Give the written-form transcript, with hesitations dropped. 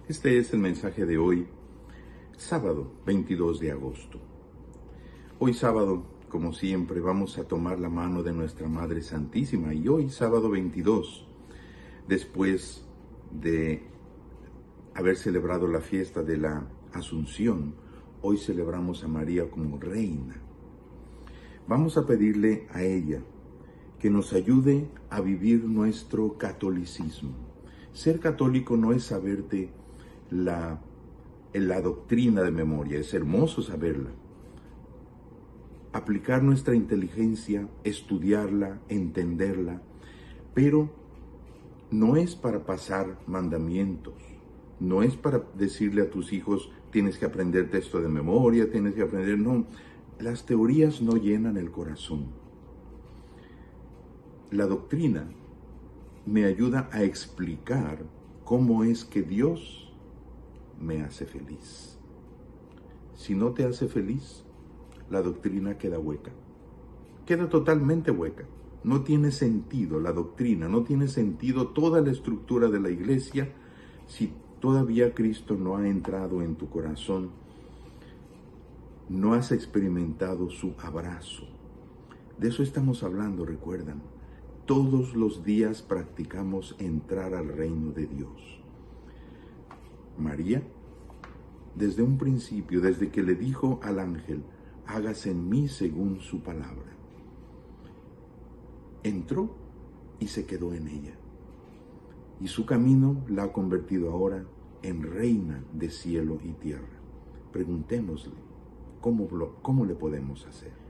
Este es el mensaje de hoy, sábado 22 de agosto. Hoy sábado, como siempre, vamos a tomar la mano de nuestra Madre Santísima. Y hoy, sábado 22, después de haber celebrado la fiesta de la Asunción, hoy celebramos a María como Reina. Vamos a pedirle a ella que nos ayude a vivir nuestro catolicismo. Ser católico no es saberte la doctrina de memoria, es hermoso saberla. Aplicar nuestra inteligencia, estudiarla, entenderla, pero no es para pasar mandamientos, no es para decirle a tus hijos, tienes que aprender texto de memoria, tienes que aprender, no. Las teorías no llenan el corazón. La doctrina me ayuda a explicar cómo es que Dios me hace feliz. Si no te hace feliz, la doctrina queda hueca. Queda totalmente hueca. No tiene sentido la doctrina, no tiene sentido toda la estructura de la iglesia si todavía Cristo no ha entrado en tu corazón, no has experimentado su abrazo. De eso estamos hablando, recuerdan. Todos los días practicamos entrar al reino de Dios. María, desde un principio, desde que le dijo al ángel, hágase en mí según su palabra, entró y se quedó en ella. Y su camino la ha convertido ahora en reina de cielo y tierra. Preguntémosle, ¿cómo le podemos hacer?